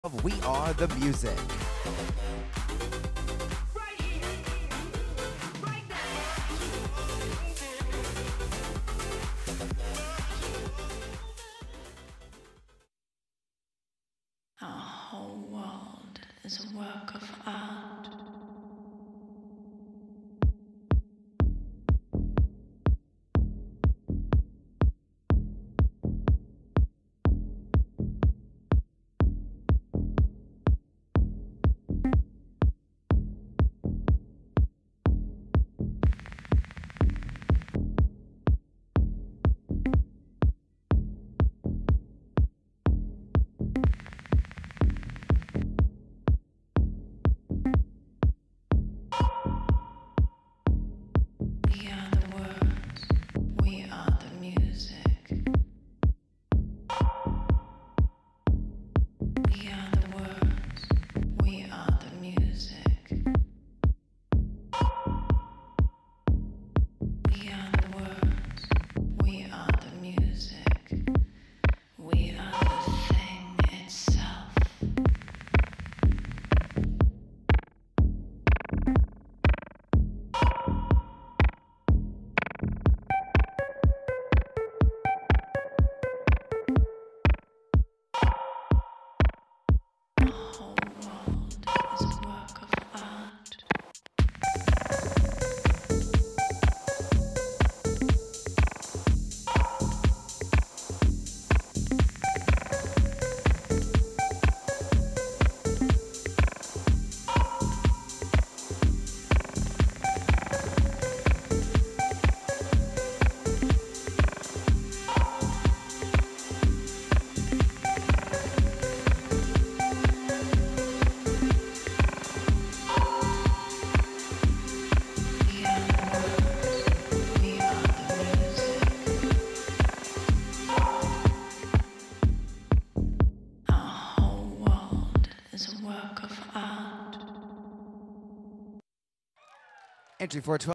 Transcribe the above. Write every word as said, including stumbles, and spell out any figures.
of We Are the Music. Our whole world is a work of art. We are the words, we are the music. We are the words, we are the music. We are the words, we are the music. We are the thing itself. The whole world is a work of art. We are the words, we are the music. Our whole world is a work of art. Entry four twelve.